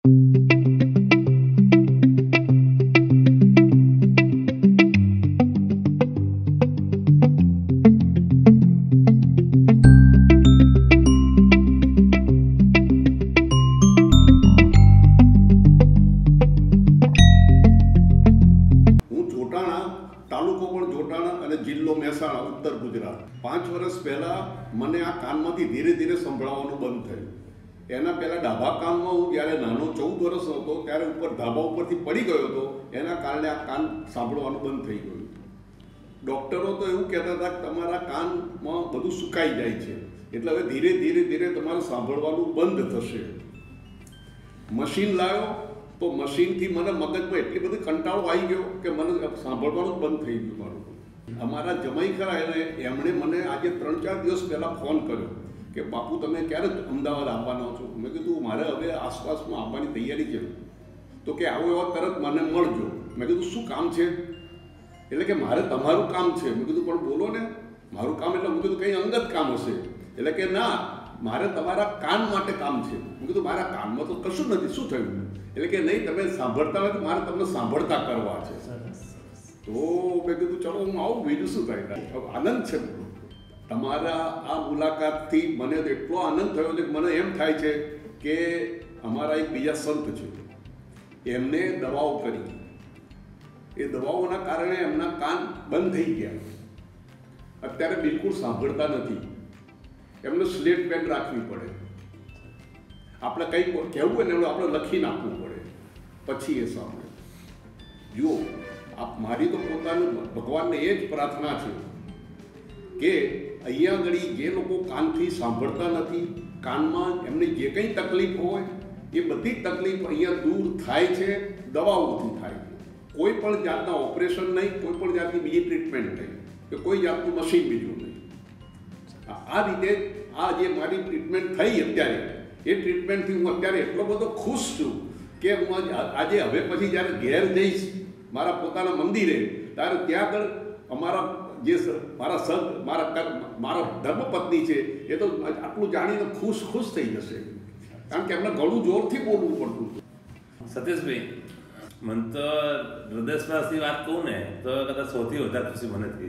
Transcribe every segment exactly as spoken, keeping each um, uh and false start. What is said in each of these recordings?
जिल्लो महेसाणा उत्तर गुजरात पांच वर्ष पहला मने आ कानमांथी धीरे धीरे संभळाववानुं बंध थयुं। एना पहला डाबा काનમાં હું જ્યારે નાનો ચૌદ વર્ષનો હતો ત્યારે ઉપર ધાબા ઉપરથી પડી ગયો હતો, એના કારણે આ કાન સાંભળવાનું બંધ થઈ ગયું। ડૉક્ટરો તો એવું કહેતા હતા કે તમારા કાનમાં બધું સુકાઈ જાય છે, એટલે હવે ધીરે ધીરે ધીરે તમારે સાંભળવાનું બંધ થશે। મશીન લાવ્યો તો મશીનથી મને મગજમાં એટલી બધી કંટાળો આવી ગયો કે મને સાંભળવાનું બંધ થઈ ગયું મારું। અમારા જમાઈ ખરા એને એમણે મને આજે ત્રણ ચાર દિવસ પહેલાં ફોન કર્યો કે બાપુ તમે ક્યારે અમદાવાદ આવવાના છો? મેં કીધું મારે હવે આસપાસમાં આવવાની તૈયારી છે। તો કે આવો એવા તરત મને મળજો। મેં કીધું શું કામ છે? એટલે કે મારે તમારું કામ છે। મેં કીધું પણ બોલો ને, મારું કામ એટલે મેં કીધું કંઈ અંગત કામ હશે। એટલે કે ના, મારે તમારા કાન માટે કામ છે। મેં કીધું મારા કાનમાં તો કશું નથી, શું થયું? એટલે કે નહીં, તમે સાંભળતા નથી, મારે તમને સાંભળતા કરવા છે। તો મેં કીધું ચલો હું આવું, બીજું શું થાય? આનંદ છે તમારા આ મુલાકાતથી, મને એટલો આનંદ થયો છે કે મને એમ થાય છે કે અમારા એક બીજા સંત છે, એમને દવાઓ કરી, એ દવાઓના કારણે એમના કાન બંધ થઈ ગયા, અત્યારે બિલકુલ સાંભળતા નથી, એમને સ્લેટ પેન રાખવી પડે, આપણે કંઈ કહેવું હોય ને એનું આપણે લખી નાખવું પડે પછી એ સાંભળે। જુઓ, આપ મારી તો પોતાની ભગવાનને એ જ પ્રાર્થના છે કે અહીંયા આગળ જે લોકો કાનથી સાંભળતા નથી, કાનમાં એમની જે કંઈ તકલીફ હોય એ બધી તકલીફ અહીંયા દૂર થાય છે, દવાઓથી થાય છે। કોઈ પણ જાતના ઓપરેશન નહીં, કોઈ પણ જાતની બીજી ટ્રીટમેન્ટ નહીં, કે કોઈ જાતનું મશીન બીજું નહીં। આ રીતે આ જે મારી ટ્રીટમેન્ટ થઈ અત્યારે, એ ટ્રીટમેન્ટથી હું અત્યારે એટલો બધો ખુશ છું કે હું આજે હવે પછી જ્યારે ઘેર જઈશ મારા પોતાના મંદિરે, ત્યારે ત્યાં આગળ અમારા જે મારા સંત, મારા મારા ધર્મપત્ની છે, એ તો આટલું જાણીને ખુશ ખુશ થઈ જશે, કારણ કે એમને ઘણું જોરથી બોલવું પડતું હતું। સતીશભાઈ, મને તો હૃદયસ્પર્શની વાત કહું ને તો કદાચ સૌથી વધારે ખુશી મને થઈ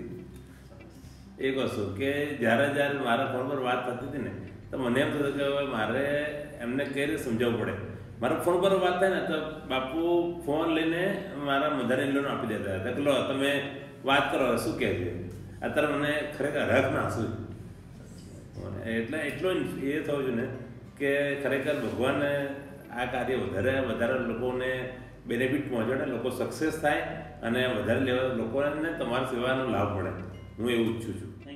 એક વસ્તુ કે જ્યારે જ્યારે મારા ફોન પર વાત થતી હતી ને તો મને એમ થતું કે હવે મારે એમને કઈ રીતે સમજાવવું પડે। મારા ફોન પર વાત થાય ને તો બાપુ ફોન લઈને મારા મધર ઇન લોને આપી દેતા હતા કે લો તમે વાત કરો, શું કહે છે? અત્યારે મને ખરેખર હરખ ના હસું, એટલે એટલો એ થયું છે ને કે ખરેખર ભગવાને આ કાર્ય વધારે વધારે લોકોને બેનિફિટ પહોંચાડે, લોકો સક્સેસ થાય અને વધારે લેવા લોકોને તમારી સેવાનો લાભ મળે, હું એવું ઈચ્છું છું।